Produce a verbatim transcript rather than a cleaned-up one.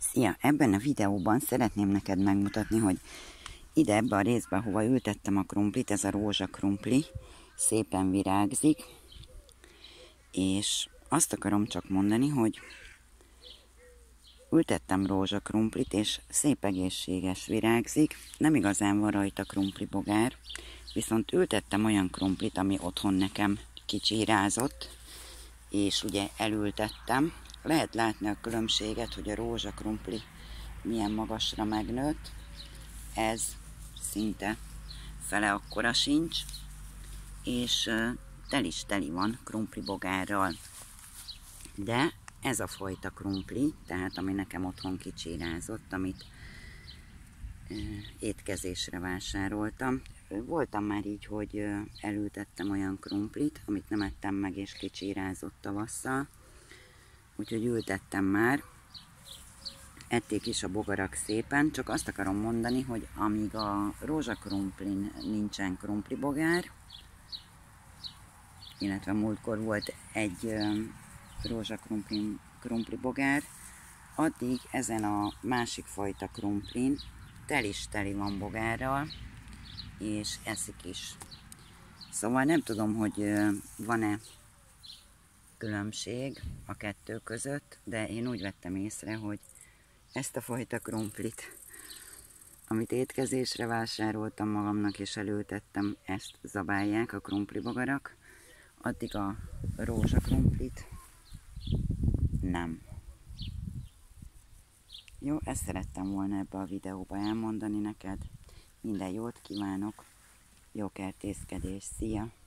Szia! Ebben a videóban szeretném neked megmutatni, hogy ide ebbe a részbe, hova ültettem a krumplit, ez a rózsakrumpli, szépen virágzik, és azt akarom csak mondani, hogy ültettem rózsakrumplit, és szép egészséges virágzik, nem igazán van rajta krumplibogár, viszont ültettem olyan krumplit, ami otthon nekem kicsírázott, és ugye elültettem. Lehet látni a különbséget, hogy a rózsakrumpli milyen magasra megnőtt. Ez szinte fele akkora sincs, és tel is teli van krumplibogárral. De ez a fajta krumpli, tehát ami nekem otthon kicsírázott, amit étkezésre vásároltam. Voltam már így, hogy elültettem olyan krumplit, amit nem ettem meg és kicsírázott tavasszal. Úgyhogy ültettem már, ették is a bogarak szépen, csak azt akarom mondani, hogy amíg a rózsakrumplin nincsen krumplibogár, illetve múltkor volt egy rózsakrumplin krumplibogár, addig ezen a másik fajta krumplin tel is teli van bogárral, és eszik is. Szóval nem tudom, hogy van-e különbség a kettő között, de én úgy vettem észre, hogy ezt a fajta krumplit, amit étkezésre vásároltam magamnak és elültettem, ezt zabálják a krumplibogarak, addig a rózsakrumplit nem. Jó, ezt szerettem volna ebbe a videóba elmondani neked. Minden jót kívánok, jó kertészkedés, szia!